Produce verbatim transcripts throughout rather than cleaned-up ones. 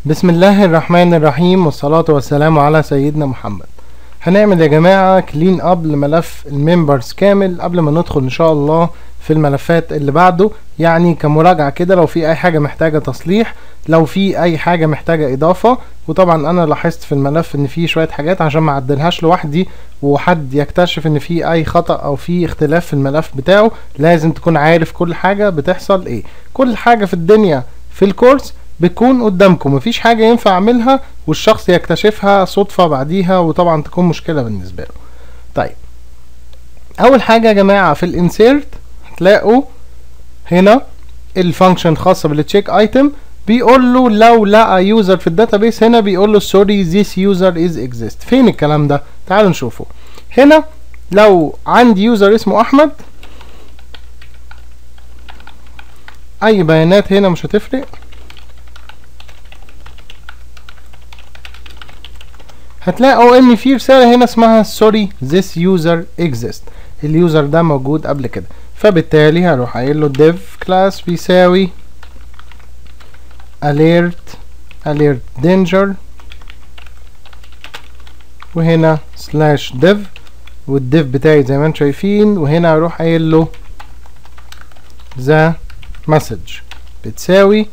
بسم الله الرحمن الرحيم والصلاة والسلام على سيدنا محمد. هنعمل يا جماعة كلين اب لملف الممبرز كامل قبل ما ندخل ان شاء الله في الملفات اللي بعده، يعني كمراجعة كده لو في اي حاجة محتاجة تصليح، لو في اي حاجة محتاجة اضافة. وطبعا انا لاحظت في الملف ان في شوية حاجات عشان ما اعدلهاش لوحدي وحد يكتشف ان في اي خطأ او في اختلاف في الملف بتاعه، لازم تكون عارف كل حاجة بتحصل ايه. كل حاجة في الدنيا في الكورس بتكون قدامكم، مفيش حاجة ينفع اعملها والشخص يكتشفها صدفة بعديها وطبعا تكون مشكلة بالنسبة له. طيب اول حاجة يا جماعة في الانسيرت هتلاقوا هنا الفانكشن خاصة بالتشيك ايتم، بيقول له لو لقى يوزر في الداتابيس هنا بيقول له سوري this user is exist. فين الكلام ده؟ تعالوا نشوفه. هنا لو عندي يوزر اسمه احمد، اي بيانات هنا مش هتفرق، هتلاقوا ان في رسالة هنا اسمها sorry this user exist. اليوزر ده موجود قبل كده، فبالتالي هروح قايل له div class بيساوي alert alert danger وهنا slash div والdiv بتاعي زي ما انتم شايفين، وهنا هروح قايل له the message بتساوي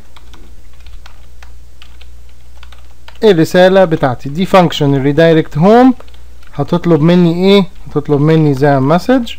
الرسالة بتاعتي. دي فانكشن الريدايركت هوم هتطلب مني ايه؟ هتطلب مني ذا مسج،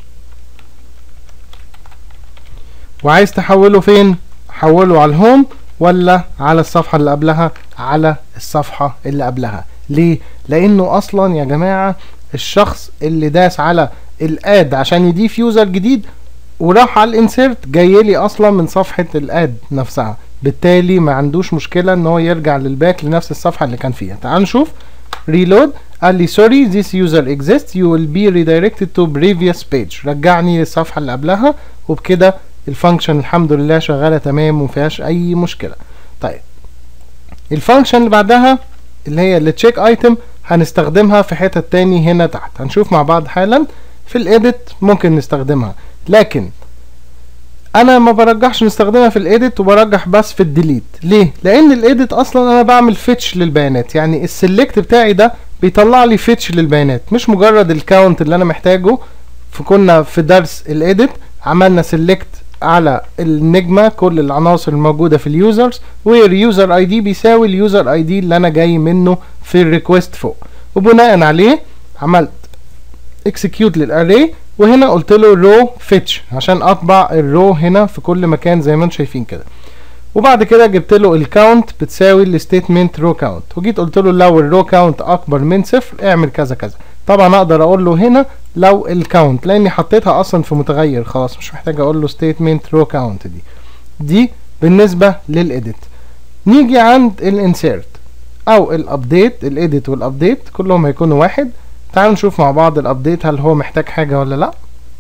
وعايز تحوله فين؟ حوله على الهوم ولا على الصفحة اللي قبلها؟ على الصفحة اللي قبلها. ليه؟ لانه اصلا يا جماعة الشخص اللي داس على الاد عشان يضيف يوزر جديد وراح على الانسيرت جايلي اصلا من صفحة الاد نفسها، بالتالي ما عندوش مشكلة ان هو يرجع للباك لنفس الصفحة اللي كان فيها. تعال نشوف ريلود. قال لي sorry this user exists you will be redirected to previous page، رجعني للصفحة اللي قبلها، وبكده الفانكشن الحمد لله شغالة تمام ومفيهاش اي مشكلة. طيب الفانكشن اللي بعدها اللي هي اللي تشيك ايتم هنستخدمها في حتة تاني هنا تحت، هنشوف مع بعض حالا. في الايديت ممكن نستخدمها، لكن انا ما برجحش نستخدمها في الايديت وبرجح بس في الديليت. ليه؟ لان الايديت اصلا انا بعمل فيتش للبيانات، يعني السلكت بتاعي ده بيطلع لي فيتش للبيانات مش مجرد الكاونت اللي انا محتاجه. فكنا في درس الايديت عملنا سلكت على النجمة كل العناصر الموجودة في اليوزرز، واليوزر اي دي بيساوي اليوزر اي دي اللي انا جاي منه في الريكوست فوق، وبناء عليه عملت اكسكيوت للاري، وهنا قلت له رو فيتش عشان اطبع الرو هنا في كل مكان زي ما انتم شايفين كده. وبعد كده جبت له الكاونت بتساوي الستيتمنت رو كاونت، وجيت قلت له لو الرو كاونت اكبر من صفر اعمل كذا كذا. طبعا اقدر اقول له هنا لو الكاونت لاني حطيتها اصلا في متغير خلاص مش محتاج اقول له ستيتمنت رو كاونت. دي دي بالنسبه للإيديت. نيجي عند الانسيرت او الابديت. الإيديت والابديت كلهم هيكونوا واحد. تعالوا نشوف مع بعض الابديت هل هو محتاج حاجة ولا لا.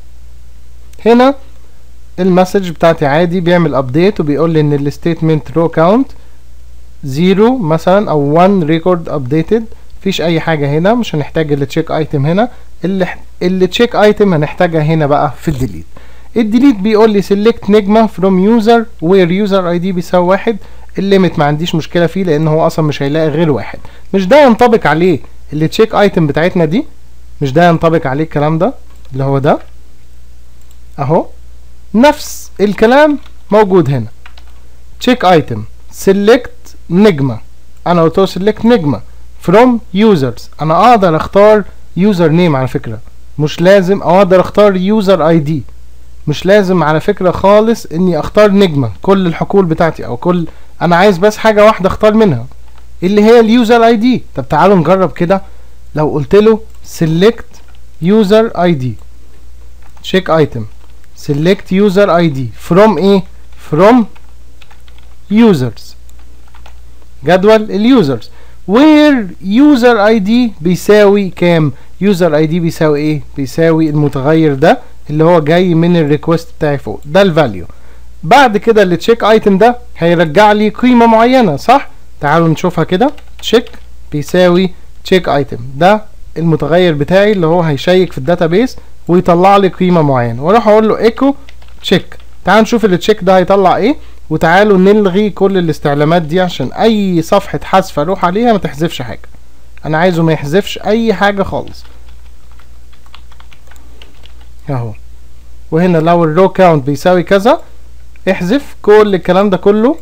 هنا المسج بتاعتي عادي بيعمل ابديت وبيقول لي ان الستيتمنت رو كاونت زيرو مثلا او واحد ريكورد ابديتد، مفيش اي حاجة هنا، مش هنحتاج التشيك ايتم هنا. اللي اللي تشيك ايتم هنحتاجها هنا بقى في الديليت. الديليت بيقول لي سيلكت نجمة فروم يوزر وير يوزر اي دي بيساوي واحد. الليميت ما عنديش مشكلة فيه لان هو اصلا مش هيلاقي غير واحد، مش ده ينطبق عليه اللي تشيك ايتم بتاعتنا دي، مش ده ينطبق عليه الكلام ده اللي هو ده اهو. نفس الكلام موجود هنا. تشيك ايتم سيلكت نجمة، انا قلت له سيلكت نجمة فروم يوزرز، انا اقدر اختار يوزر نيم على فكرة، مش لازم، او اقدر اختار يوزر اي دي، مش لازم على فكرة خالص اني اختار نجمة كل الحقول بتاعتي او كل، انا عايز بس حاجة واحدة اختار منها اللي هي اليوزر اي دي. طب تعالوا نجرب كده. لو قلت له select user اي دي check item select user اي دي from ايه؟ from users، جدول اليوزرز where user اي دي بيساوي كام؟ user اي دي بيساوي ايه؟ بيساوي المتغير ده اللي هو جاي من الريكوست بتاعي فوق ده الفاليو. بعد كده اللي تشيك ايتم ده هيرجع لي قيمة معينة صح؟ تعالوا نشوفها كده. check بيساوي check item، ده المتغير بتاعي اللي هو هيشيك في الداتابيس ويطلع لي قيمة معينة، واروح اقول له echo check. تعالوا نشوف اللي تشيك ده هيطلع ايه. وتعالوا نلغي كل الاستعلامات دي عشان اي صفحة حذف اروح عليها ما تحذفش حاجة. انا عايزه ما يحذفش اي حاجة خالص اهو. وهنا لو الرو كاونت بيساوي كذا احذف كل الكلام ده كله،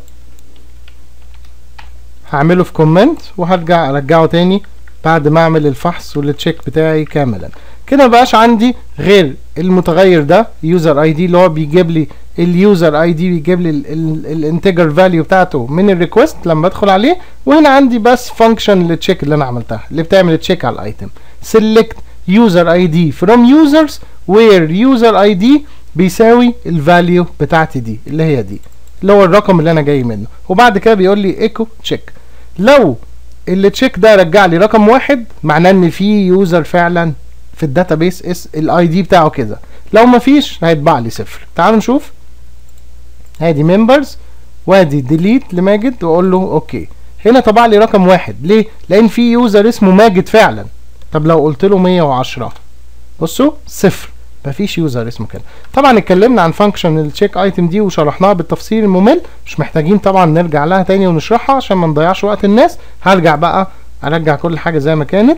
هعمله في كومنت وهرجع ارجعه تاني بعد ما اعمل الفحص والتشيك بتاعي كاملا. كده مبقاش عندي غير المتغير ده يوزر اي دي اللي هو بيجيب لي اليوزر اي دي، بيجيب لي الانتجر فاليو بتاعته من الريكوست لما ادخل عليه. وهنا عندي بس فانكشن للتشيك اللي انا عملتها اللي بتعمل تشيك على الايتم. select user اي دي from users where user اي دي بيساوي الفاليو بتاعتي دي اللي هي دي اللي هو الرقم اللي انا جاي منه. وبعد كده بيقول لي ايكو تشيك. لو التشيك ده رجع لي رقم واحد معناه ان في يوزر فعلا في الداتابيس اس الاي دي بتاعه كده. لو مفيش هيتبع لي صفر. تعالوا نشوف. ادي ممبرز وادي ديليت لماجد واقول له اوكي. هنا طبع لي رقم واحد. ليه؟ لان في يوزر اسمه ماجد فعلا. طب لو قلت له مية وعشرة بصوا صفر، مفيش يوزر اسمه كده. طبعا اتكلمنا عن فانكشن التشيك ايتم دي وشرحناها بالتفصيل الممل، مش محتاجين طبعا نرجع لها تاني ونشرحها عشان ما نضيعش وقت الناس. هرجع بقى ارجع كل حاجه زي ما كانت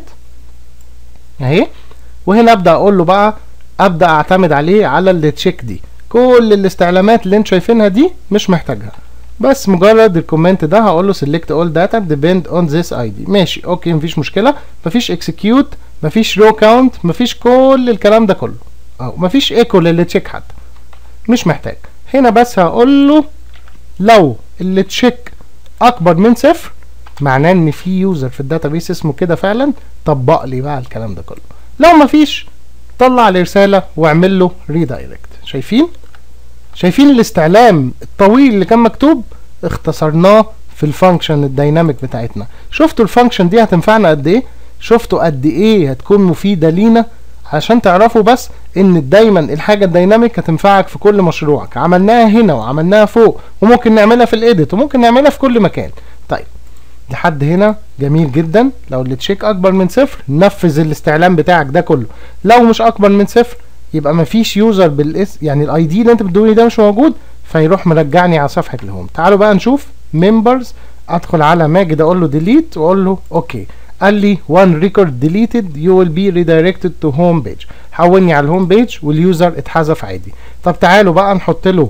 اهي. وهنا ابدا اقول له بقى ابدا اعتمد عليه على التشيك دي. كل الاستعلامات اللي انتوا شايفينها دي مش محتاجها، بس مجرد الكومنت ده هقول له select all data depend on this اي دي. ماشي اوكي مفيش مشكله. مفيش execute، مفيش row count، مفيش كل الكلام ده كله اهو. مفيش ايكو للتشيك حتى، مش محتاج. هنا بس هقول له لو التشيك اكبر من صفر معناه ان في يوزر في الداتابيس اسمه كده فعلا، طبق لي بقى الكلام ده كله. لو مفيش طلع الرساله واعمل له ريدايركت. شايفين شايفين الاستعلام الطويل اللي كان مكتوب اختصرناه في الفانكشن الديناميك بتاعتنا. شفتوا الفانكشن دي هتنفعنا قد ايه؟ شفتوا قد ايه هتكون مفيده لينا؟ عشان تعرفوا بس ان دايما الحاجه الديناميك هتنفعك في كل مشروعك. عملناها هنا وعملناها فوق وممكن نعملها في الايديت وممكن نعملها في كل مكان. طيب لحد هنا جميل جدا. لو التشيك اكبر من صفر نفذ الاستعلام بتاعك ده كله. لو مش اكبر من صفر يبقى مفيش يوزر بالاس يعني الاي دي اللي انت بتدوني ده مش موجود، فيروح مرجعني على صفحه الهوم. تعالوا بقى نشوف ممبرز. ادخل على ماجد اقول له ديليت واقول له اوكي. قال لي one record deleted you will be redirected to home page. حولني على الهوم بيج واليوزر اتحذف عادي. طب تعالوا بقى نحط له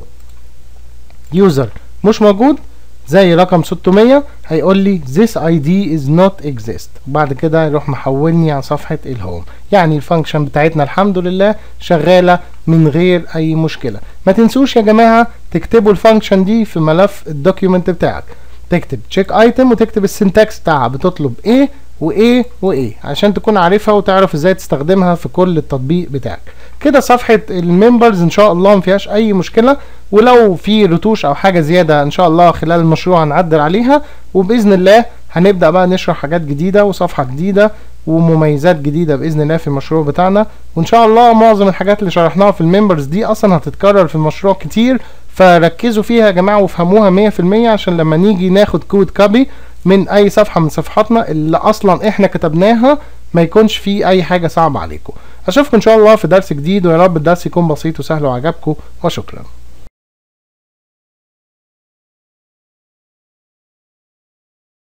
يوزر مش موجود زي رقم ستمية. هيقول لي this اي دي is not exist. وبعد كده يروح محولني على صفحة الهوم. يعني الفانكشن بتاعتنا الحمد لله شغالة من غير اي مشكلة. ما تنسوش يا جماعة تكتبوا الفانكشن دي في ملف الدوكيومنت بتاعك. تكتب تشيك ايتم وتكتب السنتكس بتاعها بتطلب ايه وايه وايه عشان تكون عارفها وتعرف ازاي تستخدمها في كل التطبيق بتاعك. كده صفحة الممبرز ان شاء الله مفيهاش اي مشكلة، ولو في رتوش او حاجة زيادة ان شاء الله خلال المشروع هنعدل عليها، وباذن الله هنبدأ بقى نشرح حاجات جديدة وصفحة جديدة ومميزات جديدة باذن الله في المشروع بتاعنا. وان شاء الله معظم الحاجات اللي شرحناها في الممبرز دي اصلا هتتكرر في المشروع كتير، فركزوا فيها يا جماعة وافهموها مية في المية عشان لما نيجي ناخد كود كوبي من اي صفحة من صفحاتنا اللي اصلا احنا كتبناها ما يكونش فيه اي حاجة صعبة عليكم. اشوفكم ان شاء الله في درس جديد، ويا رب الدرس يكون بسيط وسهل وعجبكم، وشكرا.